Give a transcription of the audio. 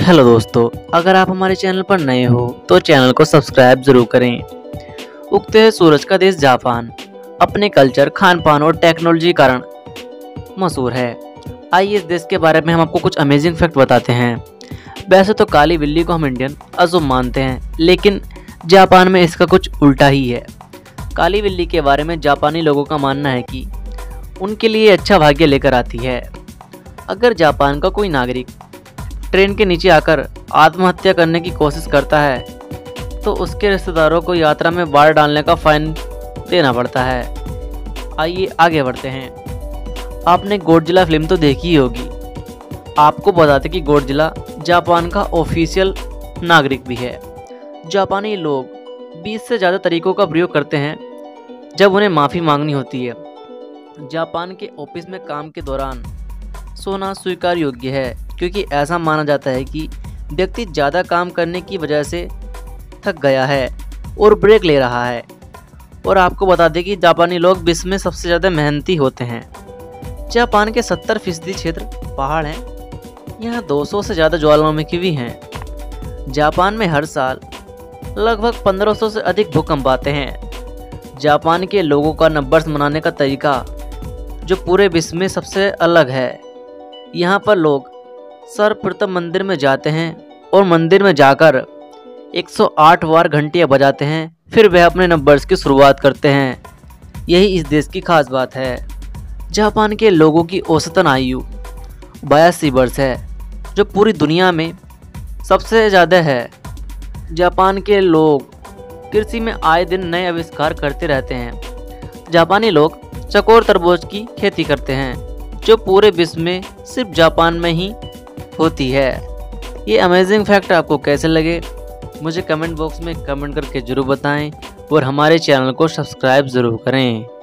Hello दोस्तों, अगर आप हमारे चैनल पर नए हो तो चैनल को सब्सक्राइब जरूर करें। उगते हुए सूरज का देश जापान अपने कल्चर, खान पान और टेक्नोलॉजी कारण मशहूर है। आइए इस देश के बारे में हम आपको कुछ अमेजिंग फैक्ट बताते हैं। वैसे तो काली बिल्ली को हम इंडियन अशुभ मानते हैं, लेकिन जापान में इसका कुछ उल्टा ही है। काली बिल्ली के बारे में जापानी लोगों का मानना है कि उनके लिए अच्छा भाग्य लेकर आती है। अगर जापान का कोई नागरिक ट्रेन के नीचे आकर आत्महत्या करने की कोशिश करता है तो उसके रिश्तेदारों को यात्रा में बाढ़ डालने का फाइन देना पड़ता है। आइए आगे बढ़ते हैं। आपने गॉडजिला फिल्म तो देखी ही होगी। आपको बताते कि गॉडजिला जापान का ऑफिशियल नागरिक भी है। जापानी लोग 20 से ज़्यादा तरीकों का प्रयोग करते हैं जब उन्हें माफ़ी मांगनी होती है। जापान के ऑफिस में काम के दौरान सोना स्वीकार योग्य है, क्योंकि ऐसा माना जाता है कि व्यक्ति ज़्यादा काम करने की वजह से थक गया है और ब्रेक ले रहा है। और आपको बता दें कि जापानी लोग विश्व में सबसे ज़्यादा मेहनती होते हैं। जापान के 70% क्षेत्र पहाड़ हैं। यहाँ 200 से ज़्यादा ज्वालामुखी भी हैं। जापान में हर साल लगभग 1500 से अधिक भूकंप आते हैं। जापान के लोगों का नववर्ष मनाने का तरीका जो पूरे विश्व में सबसे अलग है। यहाँ पर लोग सर्वप्रथम मंदिर में जाते हैं और मंदिर में जाकर 108 बार घंटियाँ बजाते हैं, फिर वह अपने नववर्ष की शुरुआत करते हैं। यही इस देश की खास बात है। जापान के लोगों की औसतन आयु 82 वर्ष है, जो पूरी दुनिया में सबसे ज़्यादा है। जापान के लोग कृषि में आए दिन नए आविष्कार करते रहते हैं। जापानी लोग चकोर तरबूज की खेती करते हैं, जो पूरे विश्व में सिर्फ जापान में ही होती है। ये अमेजिंग फैक्ट आपको कैसे लगे मुझे कमेंट बॉक्स में कमेंट करके ज़रूर बताएं और हमारे चैनल को सब्सक्राइब ज़रूर करें।